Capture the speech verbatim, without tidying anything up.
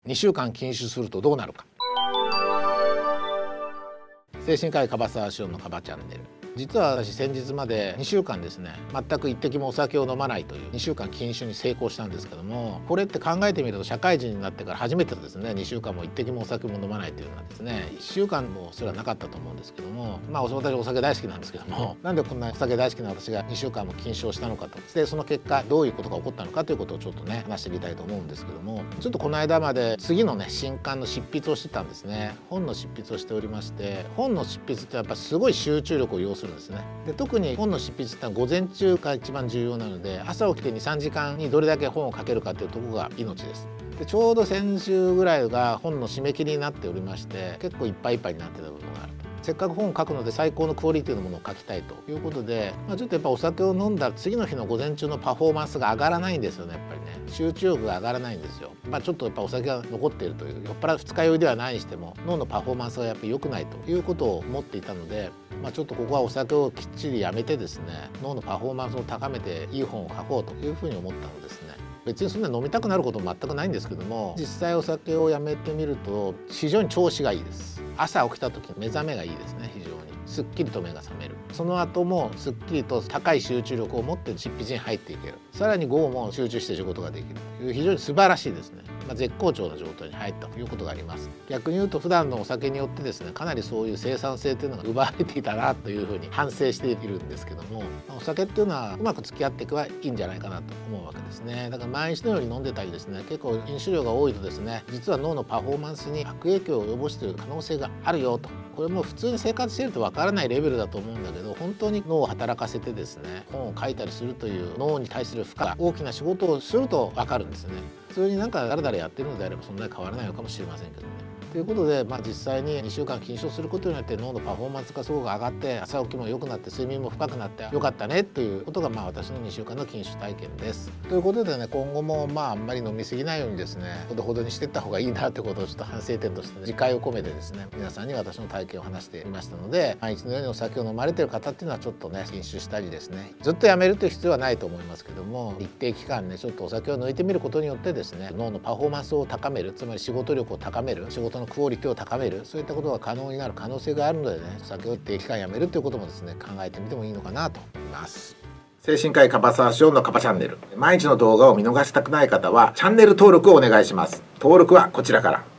にしゅうかん禁酒するとどうなるか。精神科医樺沢志音のカバチャンネル。実は私先日までにしゅうかんですね、全く一滴もお酒を飲まないというにしゅうかん禁酒に成功したんですけども、これって考えてみると社会人になってから初めてですね、にしゅうかんも一滴もお酒も飲まないというのはですね、いっしゅうかんもそれはなかったと思うんですけども、まあ私お酒大好きなんですけども、なんでこんなお酒大好きな私がにしゅうかんも禁酒をしたのかと、でその結果どういうことが起こったのかということをちょっとね話してみたいと思うんですけども、ちょっとこの間まで次のね新刊の執筆をしてたんですね。本の執筆をしておりまして、本の執筆ってやっぱすごい集中力を要するんですね。で特に本の執筆ってのは午前中が一番重要なので、朝起きてにさんじかんにどれだけ本を書けるかというところが命です。でちょうど先週ぐらいが本の締め切りになっておりまして、結構いっぱいいっぱいになってた部分があると。せっかく本を書くので最高のクオリティのものを書きたいということで、まあ、ちょっとやっぱお酒を飲んだ次の日の午前中のパフォーマンスが上がらないんですよね。やっぱりね集中力が上がらないんですよ。まあ、ちょっとやっぱお酒が残っているという、酔っ払う二日酔いではないにしても脳のパフォーマンスがやっぱり良くないということを思っていたので、まあ、ちょっとここはお酒をきっちりやめてですね、脳のパフォーマンスを高めていい本を書こうというふうに思ったのですね。別にそんな飲みたくなることも全くないんですけども、実際お酒をやめてみると非常に調子がいいです。朝起きた時の目覚めがいいですね。非常にすっきりと目が覚める。その後もすっきりと高い集中力を持って執筆に入っていける。さらに午後も集中して仕事ができるという非常に素晴らしいですね。まあ、絶好調な状態に入ったということがあります。逆に言うと普段のお酒によってですね、かなりそういう生産性というのが奪われていたなというふうに反省しているんですけども、まあ、お酒っていうのはうまく付き合っていけばいいんじゃないかなと思うわけですね。だから毎日のように飲んでたりですね、結構飲酒量が多いとですね、実は脳のパフォーマンスに悪影響を及ぼしている可能性があるよと。これも普通に生活しているとわからないレベルだと思うんだけど、本当に脳を働かせてですね、本を書いたりするという脳に対する負荷、大きな仕事をするとわかるんですよね。普通になんかだらだらやってるのであればそんなに変わらないのかもしれませんけどね。ということで、まあ、実際ににしゅうかん禁酒をすることによって脳のパフォーマンスがすごく上がって、朝起きも良くなって睡眠も深くなってよかったねということが、まあ私のにしゅうかんの禁酒体験です。ということでね、今後もまああんまり飲み過ぎないようにですね、ほどほどにしていった方がいいなということをちょっと反省点として自戒を込めてですね、皆さんに私の体験を話していましたので、毎日のようにお酒を飲まれている方っていうのはちょっとね禁酒したりですね、ずっとやめるという必要はないと思いますけども、一定期間ねちょっとお酒を抜いてみることによってですね、脳のパフォーマンスを高める、つまり仕事力を高める、仕事のクオリティを高める、そういったことが可能になる可能性があるのでね、お酒を一定期間やめるということもですね考えてみてもいいのかなと思います。精神科医樺沢志音のカバチャンネル、毎日の動画を見逃したくない方はチャンネル登録をお願いします。登録はこちらから。